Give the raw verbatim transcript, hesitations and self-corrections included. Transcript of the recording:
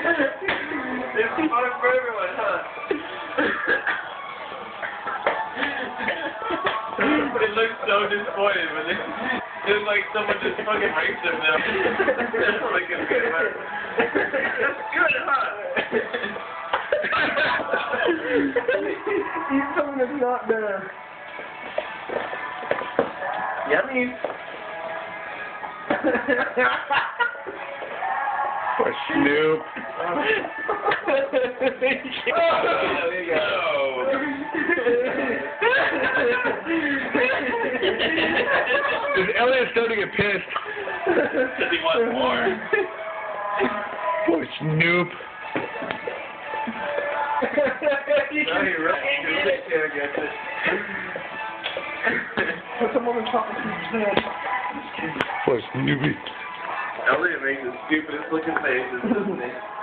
It's fun for everyone, huh? It looks so disappointed when they... It looks like someone just fucking raped him now. That's like a good one. That's good, huh? Eat something that's not there. Yummy. Poor Snoop. Oh, there you go. Is Elliot starting to get pissed? Because he wants more. Poor Snoop. No, you're right. You really can't get this. Put some on the top of his head. Poor Snoopy. Elliot makes the stupidest looking faces, doesn't he?